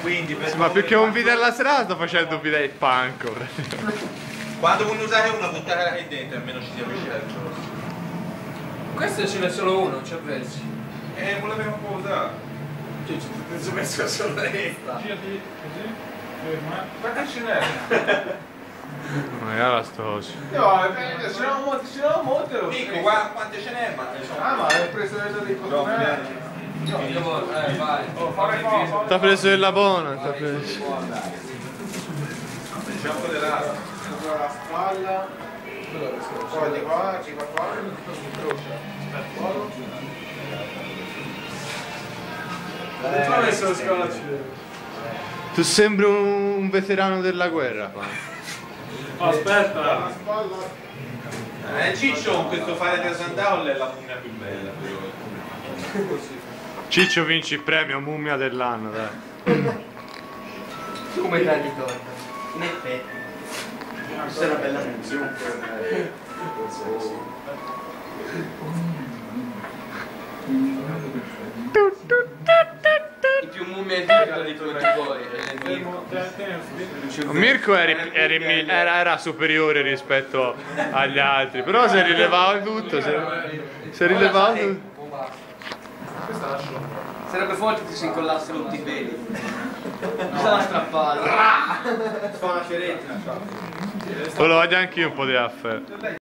Quindi per Ma più che un video alla serata sto facendo un video del panco. quando vuoi usare una buttata qui dentro almeno ci si avvicina al giorno. Questo ce n'è solo uno, non ci avvezzi. Volevamo un po' usare. Cioè, ci ho messo solo questa. Girati così, ferma. Quante ce n'è? Ma io la sto. No, ce n'erano molte. Dico, guarda quante ce n'è, ma ma hai preso le dei cottonelli. Vai. T'ha preso il buona, t'ha preso. Facciamo dell'altro. La spalla, poi di qua, ci va qua, Ho messo lo scotch. Tu sembri un veterano della guerra qua. Aspetta. la spalla. Ciccio con questo fare del Sandown è la mummia più bella. Ciccio vinci il premio mummia dell'anno, dai. Come tagli torta? In effetti, questa è una bella menzione. I più mummie antiche di tutti voi. Mirko era superiore rispetto agli altri, però si è rilevato tutto. Si è rilevato tutto. Sarebbe forte se si incollassero tutti i peli. Bisogna strappare. Fa una cerettina. Lo voglio anche io un po' di affare.